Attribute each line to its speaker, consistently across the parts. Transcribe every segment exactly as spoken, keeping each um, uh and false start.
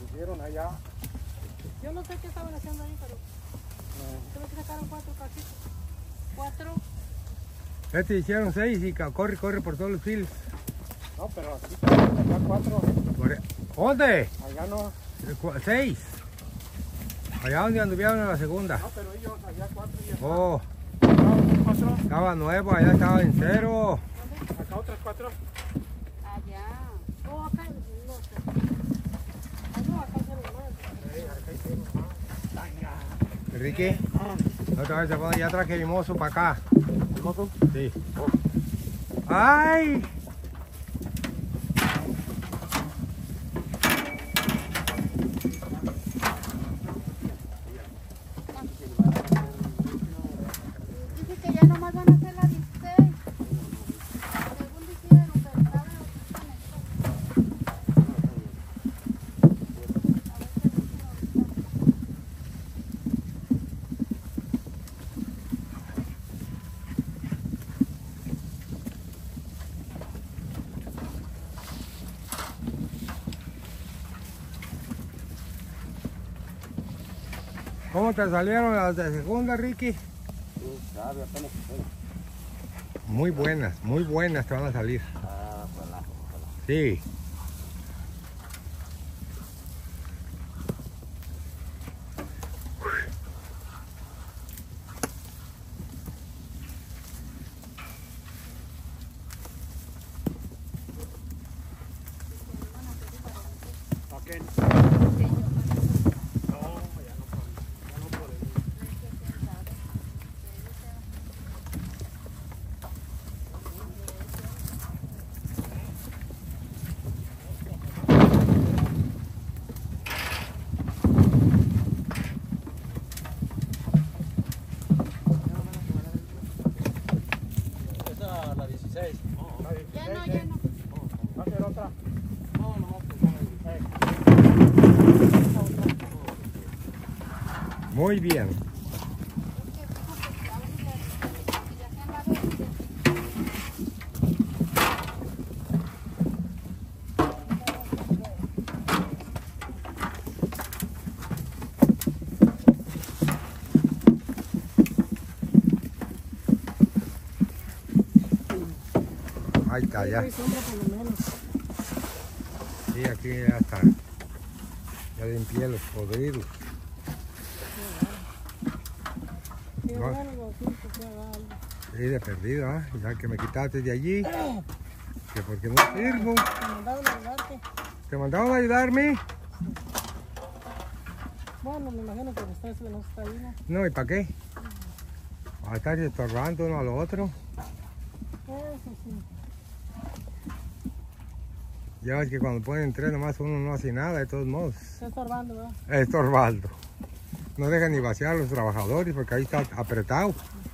Speaker 1: hicieron allá.
Speaker 2: Yo no sé qué estaban haciendo ahí, pero eh. creo que sacaron cuatro casitos. Cuatro.
Speaker 3: Este hicieron seis y corre, corre por todos los files.
Speaker 1: No, pero aquí allá cuatro.
Speaker 3: Por... ¿Dónde?
Speaker 1: Allá no.
Speaker 3: Seis. Allá donde anduvieron en la segunda.
Speaker 1: No, pero ellos allá cuatro y acá.
Speaker 3: Oh.
Speaker 1: Cuatro.
Speaker 3: Estaba nuevo, allá estaba en cero.
Speaker 1: ¿Dónde? Acá otras cuatro.
Speaker 2: Allá. Oh, acá no sé. Ah, no, acá hicieron más.
Speaker 1: Sí, acá hicieron más.
Speaker 3: Enrique, otra vez se pone, ya traje el mozo para acá.
Speaker 1: ¿El mozo?
Speaker 3: Sí. ¡Ay!
Speaker 2: Dice que ya nomás van a hacer la dieciséis. Según dijeron, pero sabe lo que están
Speaker 3: ¿Cómo te salieron las de segunda, Ricky?
Speaker 1: Sí, sabe, apenas se
Speaker 3: Muy buenas, muy buenas te van a salir.
Speaker 1: Ah, ojalá, ojalá.
Speaker 3: Sí.
Speaker 1: ¿Para qué? Esa la dieciséis. No, la dieciséis.
Speaker 2: Ya no, ya no.
Speaker 1: ¿Va a ser otra? No, no, pues no. Eh.
Speaker 3: Muy bien. Ahí está, ya. Sí, aquí ya está. Ya limpié los podridos. No. Sí, de perdido, ¿ah? ¿eh? Ya que me quitaste de allí. Que porque no sirvo.
Speaker 2: Te mandaron a ayudarte.
Speaker 3: ¿Te mandaron a ayudarme?
Speaker 2: Bueno, me imagino que ustedes no está ahí, ¿no?
Speaker 3: No, ¿y para qué? Va a estar estorbando uno al otro.
Speaker 2: Eso sí.
Speaker 3: Ya ves que cuando ponen tres nomás uno no hace nada, de todos modos.
Speaker 2: Está estorbando, ¿verdad?
Speaker 3: Estorbando. No dejan ni vaciar a los trabajadores porque ahí está apretado.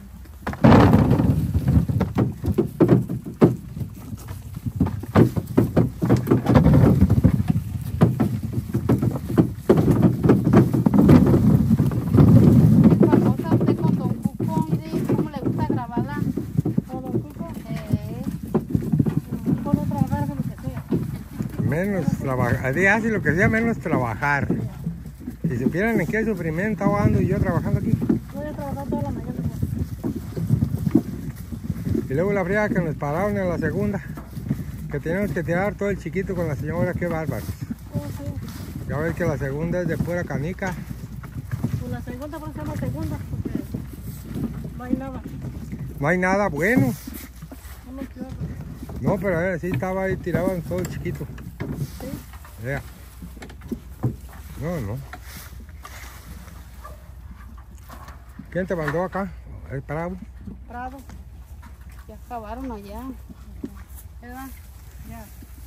Speaker 3: Menos trabajar, hace lo que sea menos trabajar. Si supieran en qué sufrimiento estaba ando y yo trabajando aquí.
Speaker 2: Voy a trabajar toda la mañana.
Speaker 3: Y luego la friega que nos pararon en la segunda, que teníamos que tirar todo el chiquito con la señora, qué bárbaros.
Speaker 2: Oh, sí.
Speaker 3: Ya ves que la segunda es de pura canica.
Speaker 2: Pues la segunda, por eso la segunda, porque no hay nada.
Speaker 3: No hay nada bueno.
Speaker 2: No me quiero.
Speaker 3: No, pero a ver, sí estaba ahí, tiraban todo el chiquito.
Speaker 2: Sí.
Speaker 3: Yeah. No, no. ¿Quién te mandó acá? ¿El Prado?
Speaker 2: Prado. Ya acabaron allá. ¿Verdad? Ya.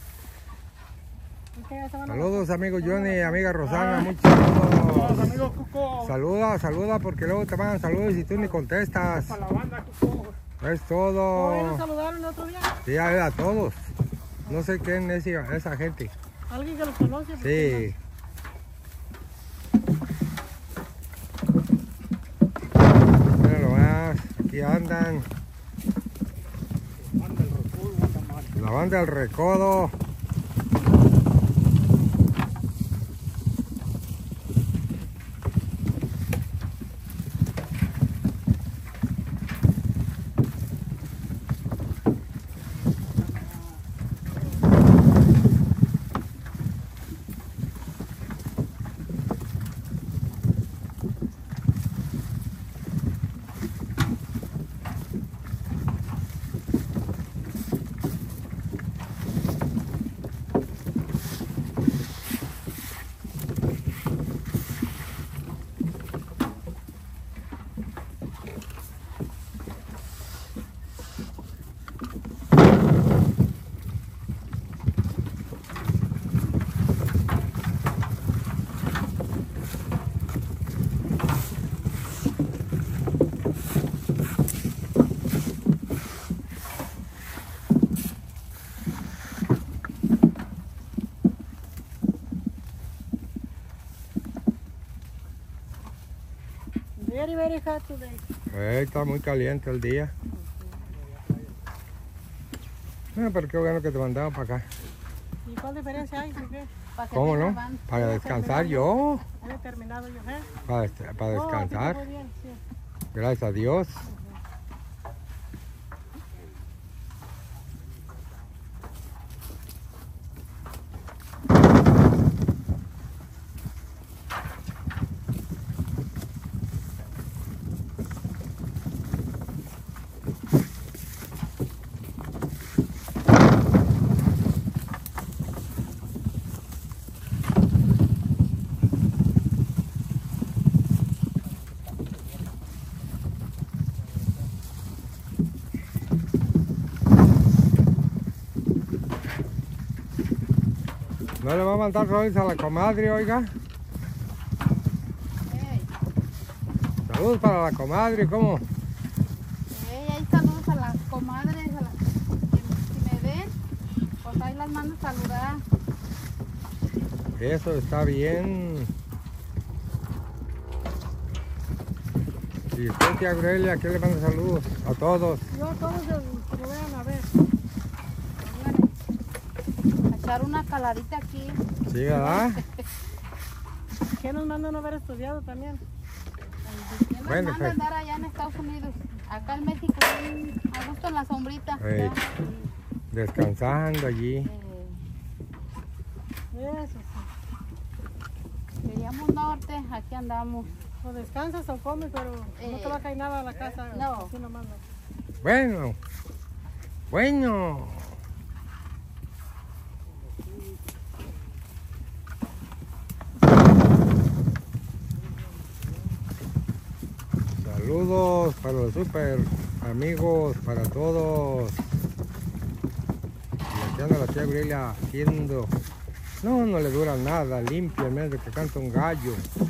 Speaker 3: Saludos, amigos Johnny, amiga Rosana, muchos saludos.
Speaker 1: Saludos, amigo Cuco.
Speaker 3: Saluda, saluda, porque luego te mandan saludos y tú ni contestas.
Speaker 1: Para la banda, Cuco.
Speaker 3: Es todo.
Speaker 2: ¿Hoy nos saludaron el otro día?
Speaker 3: Sí, a, a todos. No sé quién es esa gente.
Speaker 2: ¿Alguien que los conoce?
Speaker 3: Sí. Mira nomás, aquí andan. La banda del Recodo.
Speaker 4: Very, very hot today.
Speaker 3: Eh, está muy caliente el día. Ah, pero qué bueno que te mandaron para acá.
Speaker 4: ¿Y cuál diferencia hay? ¿Por qué?
Speaker 2: Para que
Speaker 3: ¿Cómo
Speaker 2: tenga
Speaker 3: no?
Speaker 2: van.
Speaker 3: Para descansar yo.
Speaker 4: Ya he terminado yo, ¿eh?
Speaker 3: Para, des- para
Speaker 4: Oh, aquí
Speaker 3: descansar.
Speaker 4: está muy bien, sí.
Speaker 3: Gracias a Dios. ¿No le va a mandar flores a la comadre, oiga?
Speaker 2: Ey,
Speaker 3: Saludos para la comadre, ¿cómo?
Speaker 2: ey, ahí saludos a las comadres, a las que, si me ven, pues ahí las mando a saludar.
Speaker 3: Eso está bien. Y usted, tía Aurelia, ¿qué le manda saludos? A todos.
Speaker 4: Yo a todos los que me vayan a ver.
Speaker 2: Dígale. A echar una caladita aquí.
Speaker 3: Sí, ¿verdad?
Speaker 4: ¿Qué nos mandan a haber estudiado también?
Speaker 2: ¿Quién nos
Speaker 3: Bueno,
Speaker 2: manda
Speaker 3: pues.
Speaker 2: a andar allá en Estados Unidos? Acá en México, bien a gusto en la sombrita.
Speaker 3: Ey.
Speaker 2: Ya.
Speaker 3: Descansando allí.
Speaker 2: Eh,
Speaker 4: Eso sí.
Speaker 2: queríamos norte, aquí andamos.
Speaker 4: O descansas o comes, pero no te va a caer nada a la casa.
Speaker 2: no.
Speaker 4: Así nomás no.
Speaker 3: Bueno. Bueno. Saludos para los super amigos, para todos. Y aquí anda la tía Aurelia haciendo. No, no le dura nada, limpia, en vez de que canta un gallo.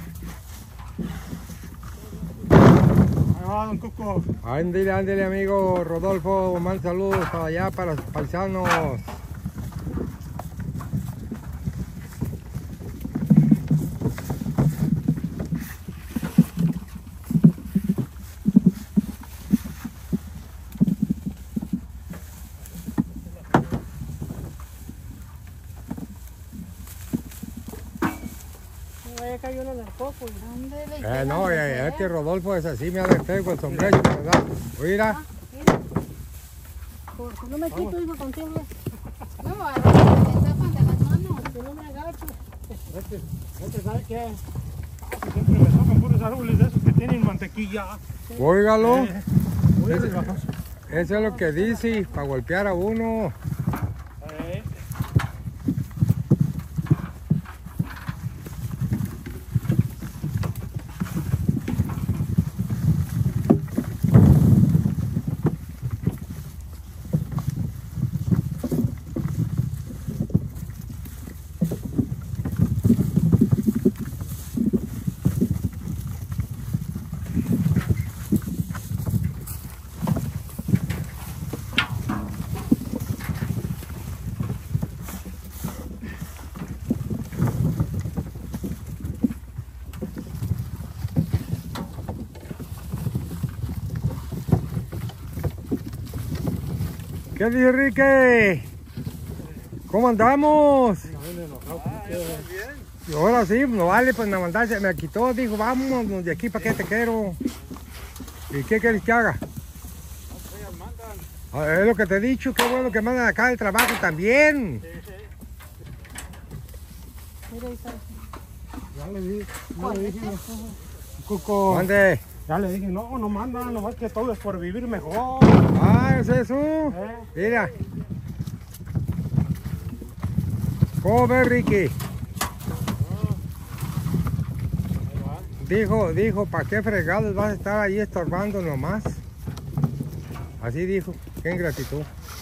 Speaker 1: Ahí va, don Cuco.
Speaker 3: Ándele, ándele, amigo Rodolfo, mal saludos para allá, para los paisanos.
Speaker 4: No vaya a caer uno en el coco. y-
Speaker 2: Ándele, y
Speaker 3: Eh, no,
Speaker 2: quédate,
Speaker 3: eh,
Speaker 2: ¿eh?
Speaker 3: este Rodolfo es así, me hace feo con el sombrero, ¿verdad? Mira,
Speaker 2: Ah, mira.
Speaker 4: Por si no me quito, hijo, contigo.
Speaker 2: No, a ver, se te tapan de las manos.
Speaker 4: Si no me agacho.
Speaker 1: Este, este, ¿sabe qué? Ah, siempre me tocan puros árboles de esos que tienen mantequilla.
Speaker 3: óigalo.
Speaker 1: Eh,
Speaker 3: Ese-
Speaker 1: ese-
Speaker 3: Eso es lo que dice, para golpear a uno.
Speaker 1: eh,
Speaker 3: ¿Qué dice Enrique? ¿Cómo andamos? Y ahora sí, no vale, pues me mandaste, me quitó, dijo, vámonos de aquí, ¿para qué te quiero? ¿Y qué quieres que haga? Ah, es lo que te he dicho, qué bueno que mandan acá el trabajo también.
Speaker 4: Mira, ahí está.
Speaker 1: ya le dije, ya le dije, Cuco.
Speaker 3: ¿Dónde?
Speaker 1: Ya le dije, no, no mandan, nomás que todo es por vivir mejor.
Speaker 3: Ah, es eso.
Speaker 1: Eh,
Speaker 3: Mira. ¿Cómo ves, Ricky?
Speaker 1: ahí va.
Speaker 3: Dijo, dijo, ¿para qué fregados vas a estar ahí estorbando nomás? Así dijo, qué ingratitud.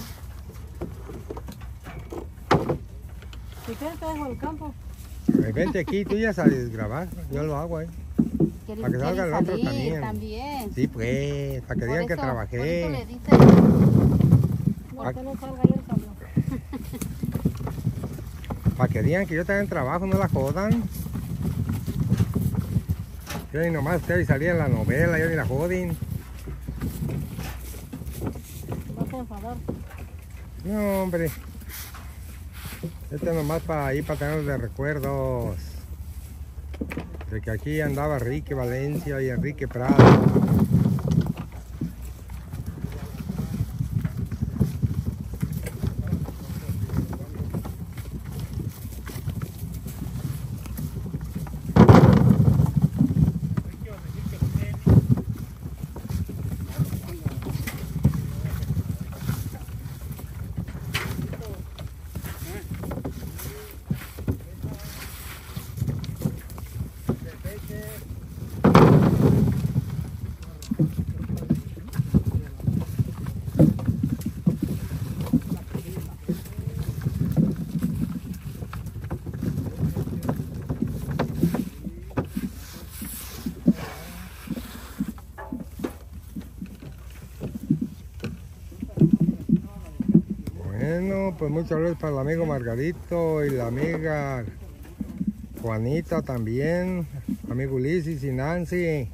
Speaker 4: ¿Y qué te dejo el campo?
Speaker 3: Eh, Vente aquí, tú ya sabes grabar, yo lo hago ahí.
Speaker 2: ¿Quieres-
Speaker 3: Para que salga
Speaker 2: quieres
Speaker 3: el otro
Speaker 2: salir
Speaker 3: también.
Speaker 2: también.
Speaker 3: Sí, pues, para que
Speaker 2: Por
Speaker 3: digan que
Speaker 2: eso- Por eso
Speaker 3: trabajé.
Speaker 2: le dice,
Speaker 4: No, que no salga ahí el salió.
Speaker 3: Para que digan que yo también trabajo, no la jodan. Yo ahí nomás usted ahí salía en la novela, yo ni la joden.
Speaker 4: Vas a enfadar.
Speaker 3: No, hombre. Este es nomás para ir para tener de recuerdos. De que aquí andaba Enrique Valencia y Enrique Prado. Bueno, pues muchas gracias para el amigo Margarito y la amiga Juanita también, amigo Ulises y Nancy.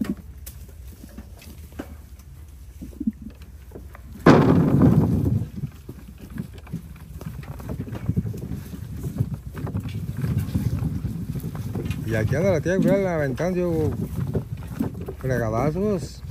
Speaker 3: Y aquí anda la tía Gabriel aventando fregadazos.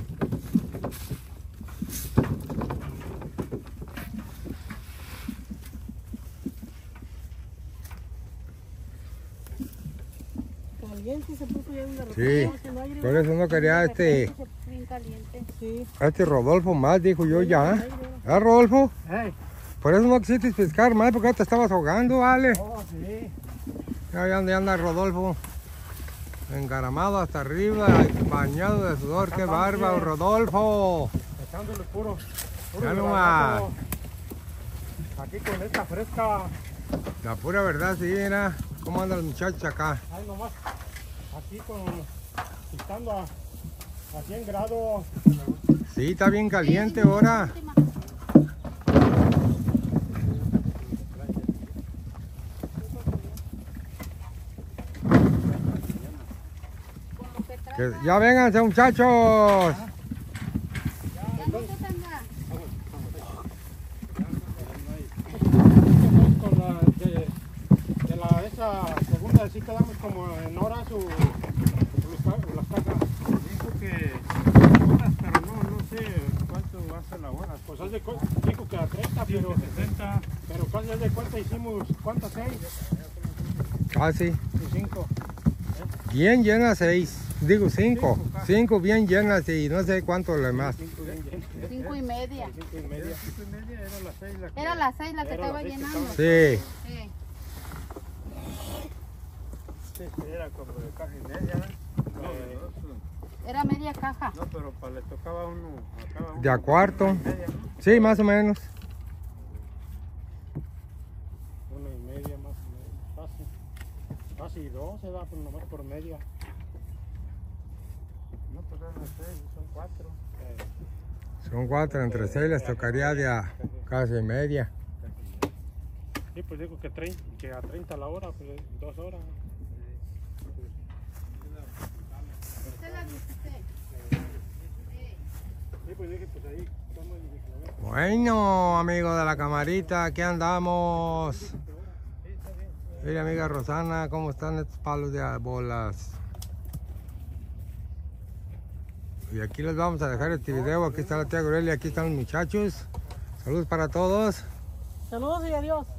Speaker 4: Caliente se puso ya una
Speaker 3: Sí, por eso no quería este,
Speaker 2: Bien caliente.
Speaker 4: Sí.
Speaker 3: este Rodolfo más, dijo yo ya. ¿Ah, Rodolfo?
Speaker 1: Hey.
Speaker 3: Por eso no quisiste pescar más, porque ya te estabas ahogando, vale.
Speaker 1: Oh, sí.
Speaker 3: Ya anda, anda Rodolfo. Engaramado hasta arriba, bañado de sudor. ¡Qué bárbaro, Rodolfo!
Speaker 1: Echándole puro. puro
Speaker 3: Ya
Speaker 1: hidratazo.
Speaker 3: nomás.
Speaker 1: Aquí con esta fresca.
Speaker 3: La pura verdad, sí, mira. ¿Cómo anda el muchacho acá?
Speaker 1: Ahí nomás. Aquí con. Quitando a, a cien grados.
Speaker 3: Sí, está bien caliente ahora.
Speaker 2: Última. Como que
Speaker 3: Que
Speaker 2: trata-
Speaker 3: ya vénganse, muchachos.
Speaker 2: Ya no se tenga.
Speaker 1: Con la de, de la esa segunda sí quedamos como en horas o los ca- las cajas.
Speaker 5: Dijo que horas, pero no, no sé cuánto va a ser la hora.
Speaker 1: Pues haz de cu- dijo que a treinta, pero,
Speaker 5: sesenta.
Speaker 1: pero casi haz de cuenta hicimos ¿cuántas? Seis
Speaker 3: Casi.
Speaker 1: y cinco.
Speaker 3: Bien llenas seis. Digo cinco.
Speaker 1: Cinco, casi.
Speaker 3: Cinco bien llenas y no sé cuánto lo demás.
Speaker 1: Cinco bien llenas.
Speaker 2: Cinco y media.
Speaker 1: Cinco y media.
Speaker 5: Cinco y media era las seis la que...
Speaker 2: Era las seis la que
Speaker 1: Era
Speaker 2: estaba
Speaker 1: las seis que
Speaker 2: llenando.
Speaker 3: Sí.
Speaker 2: Sí.
Speaker 5: Sí, sí, era como de caja y media, ¿no? No, de dos,
Speaker 2: Era media caja.
Speaker 5: no, pero para le tocaba uno a cada uno.
Speaker 3: De a cuarto.
Speaker 5: Media, ¿no?
Speaker 3: Sí, más o menos.
Speaker 1: Una y media más o menos. Casi. Casi dos se da pues, nomás por media.
Speaker 5: No, pues eran seis, son cuatro.
Speaker 1: Eh,
Speaker 3: Son cuatro, entre seis les tocaría de a casi media.
Speaker 1: sí, pues digo que, trein- que a treinta la hora, pues dos horas.
Speaker 2: Usted la visité.
Speaker 1: Sí, pues dije, pues ahí, toma y dije, a ver.
Speaker 3: Bueno, amigos de la camarita, aquí andamos. Mira, amiga Rosana, cómo están estos palos de bolas. Y aquí les vamos a dejar este video. Aquí está la tía Aurelia, aquí están los muchachos. Saludos para todos.
Speaker 4: Saludos y adiós.